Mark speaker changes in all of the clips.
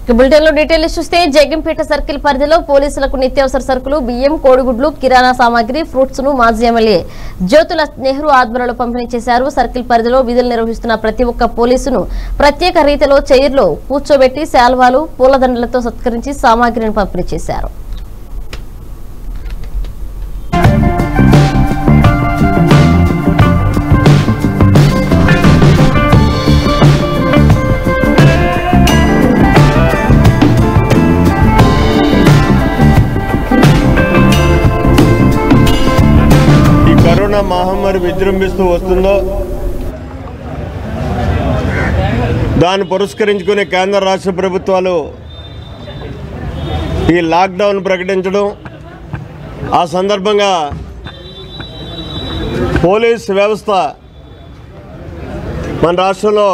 Speaker 1: బులెటిన్లో డీటెయిల్స్ చూస్తే జగ్గంపేట సర్కిల్ పరిధిలో పోలీసులకు నిత్యావసర సరుకులు బియ్యం కోడిగుడ్లు కిరాణా సామాగ్రి ఫ్రూట్స్ ను మాజీ ఎమ్మెల్యే జ్యోతుల నెహ్రూ ఆధ్వర్యంలో పంపిణీ చేశారు. సర్కిల్ పరిధిలో విధులు నిర్వహిస్తున్న ప్రతి ఒక్క పోలీసును ప్రత్యేక రీతిలో చైర్లో కూర్చోబెట్టి శాల్వాలు పూలదండలతో సత్కరించి సామాగ్రిని పంపిణీ చేశారు.
Speaker 2: కరోనా మహమ్మారి విజృంభిస్తూ వస్తుందో దాన్ని పురస్కరించుకునే కేంద్ర రాష్ట్ర ప్రభుత్వాలు ఈ లాక్డౌన్ ప్రకటించడం, ఆ సందర్భంగా పోలీస్ వ్యవస్థ మన రాష్ట్రంలో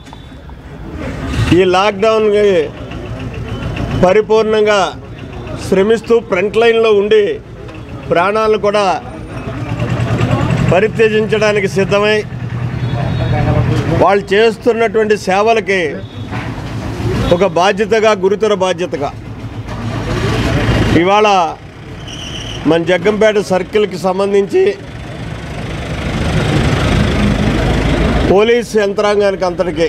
Speaker 2: ఈ లాక్డౌన్కి పరిపూర్ణంగా శ్రమిస్తూ ఫ్రంట్ లైన్లో ఉండి ప్రాణాలను కూడా పరిత్యజించడానికి సిద్ధమై వాళ్ళు చేస్తున్నటువంటి సేవలకి ఒక బాధ్యతగా, గురుతర బాధ్యతగా ఇవాళ మన జగ్గంపేట సర్కిల్కి సంబంధించి పోలీస్ యంత్రాంగానికి అంతటికీ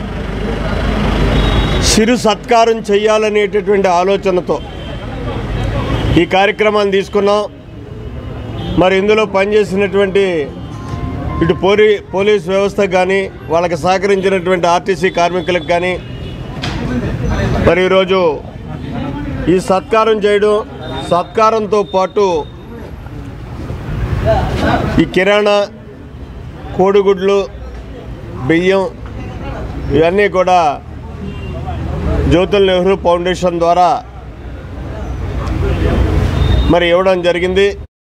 Speaker 2: చిరు సత్కారం చేయాలనేటటువంటి ఆలోచనతో ఈ కార్యక్రమాన్ని తీసుకున్నాం. మరి ఇందులో పనిచేసినటువంటి ఇటు పోలీస్ వ్యవస్థకు కానీ, వాళ్ళకి సహకరించినటువంటి ఆర్టీసీ కార్మికులకు కానీ మరి ఈరోజు ఈ సత్కారం చేయడం, సత్కారంతో పాటు ఈ కిరాణా, కోడిగుడ్లు, బియ్యం ఇవన్నీ కూడా జ్యోతుల నెహ్రూ ఫౌండేషన్ ద్వారా మరి ఇవ్వడం జరిగింది.